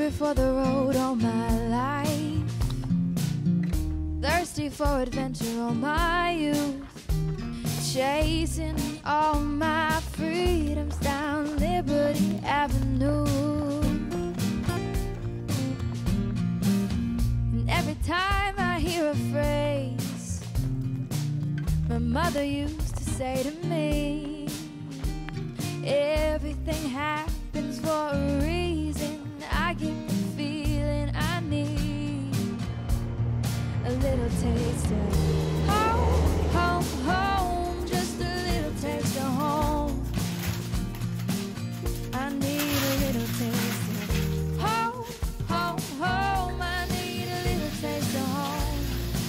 hungry for the road all my life, thirsty for adventure all my youth, chasing all my freedoms down Liberty Avenue. And every time I hear a phrase my mother used to say to me, everything happens for a reason, I get the feeling I need a little taste of home, home, home, just a little taste of home. I need a little taste of home, home, home. I need a little taste of home.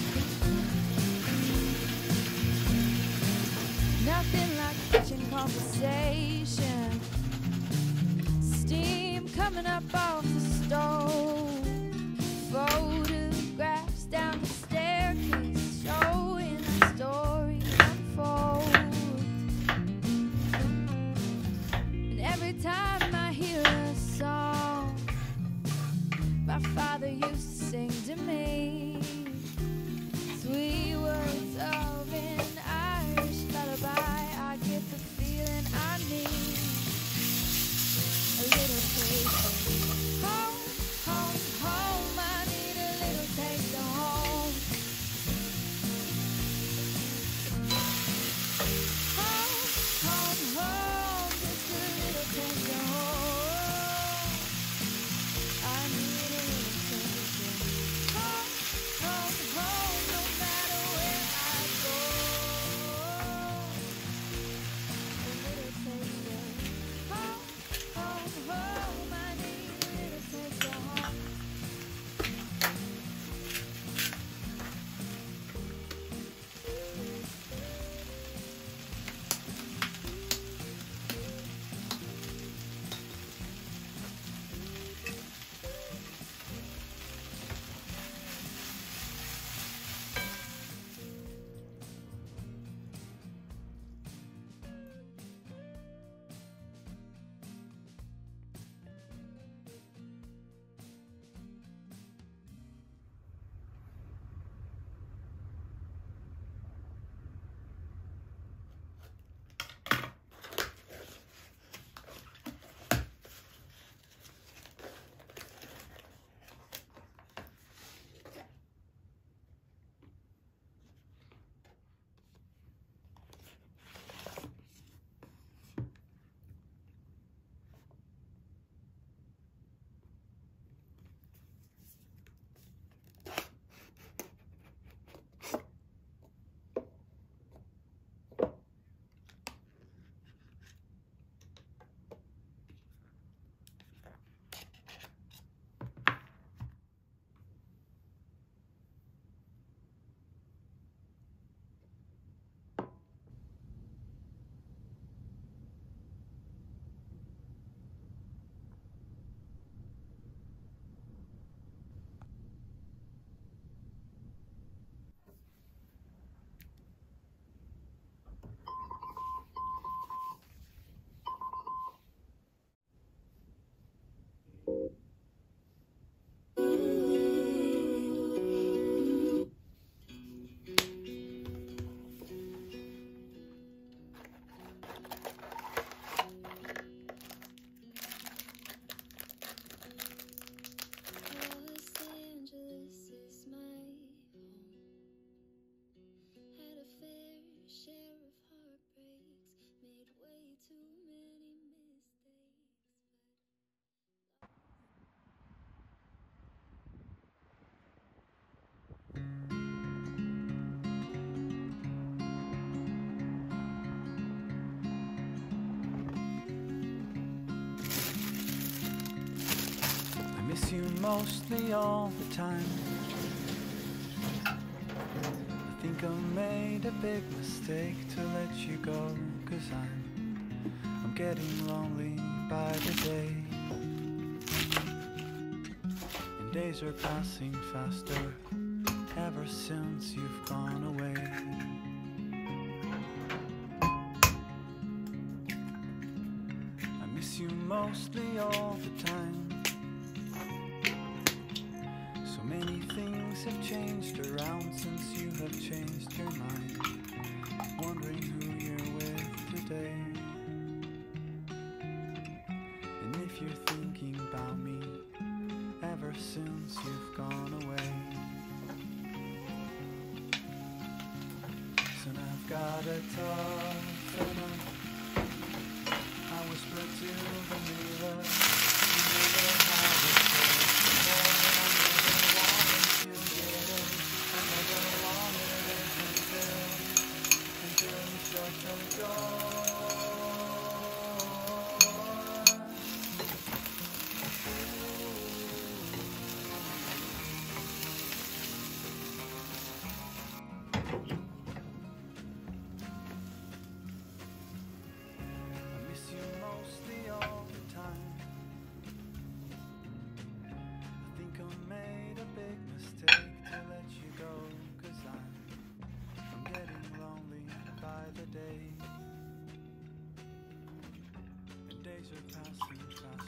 Nothing like kitchen conversation, steam coming up off the stove, photographs down the staircase showing a story unfold. And every time I hear a song my father used to sing to me, sweet words of an Irish lullaby, I get the feeling I need a little taste of home, home, home. I need a little taste of home. Home, home, home, just a little taste of home. I need a little taste of home, home, home, no matter where I go. A little taste of home, home, home. I need a little taste of home. Miss you mostly all the time. I think I made a big mistake to let you go, 'cause I'm getting lonely by the day, and days are passing faster ever since you've gone away. I miss you mostly all the time. So many things have changed around since you have changed your mind. Wondering who you're with today. And if you're thinking about me ever since you've gone away. So now I've got a tough enough. I whisper to the mirror. You never have it first. I never wanted to get it. I never wanted it until you shut the door. I miss you mostly all the time. I think I made a big mistake to let you go, 'cause I'm getting lonely by the day. And days are passing fast.